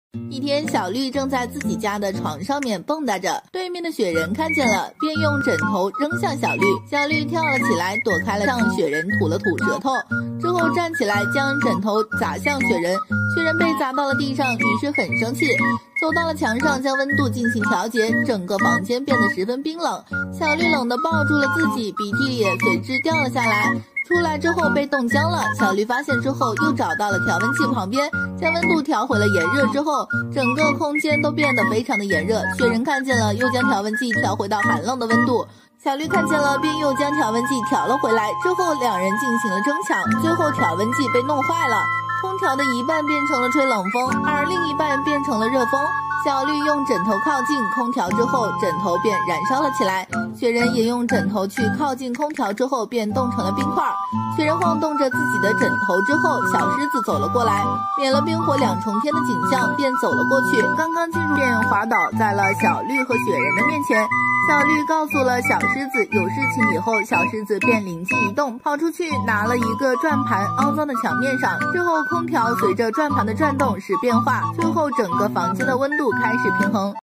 一天，小绿正在自己家的床上面蹦跶着，对面的雪人看见了，便用枕头扔向小绿。小绿跳了起来，躲开了，向雪人吐了吐舌头，之后站起来将枕头砸向雪人。雪人被砸到了地上，于是很生气，走到了墙上，将温度进行调节，整个房间变得十分冰冷。小绿冷地抱住了自己，鼻涕也随之掉了下来。出来之后被冻僵了，小绿发现之后又找到了调温器旁边，将温度调回了炎热之后，整个空间都变得非常的炎热。雪人看见了，又将调温器调回到寒冷的温度。小绿看见了，便又将调温计调了回来，之后两人进行了争抢，最后调温计被弄坏了，空调的一半变成了吹冷风，而另一半变成了热风。小绿用枕头靠近空调之后，枕头便燃烧了起来。雪人也用枕头去靠近空调之后，便冻成了冰块。雪人晃动着自己的枕头之后，小狮子走了过来，免了冰火两重天的景象，便走了过去。刚刚进入，便滑倒在了小绿和雪人的面前。小绿告诉了小狮子有事情以后，小狮子便灵机一动，跑出去拿了一个转盘凹到了墙面上，之后空调随着转盘的转动使变化，最后整个房间的温度开始平衡。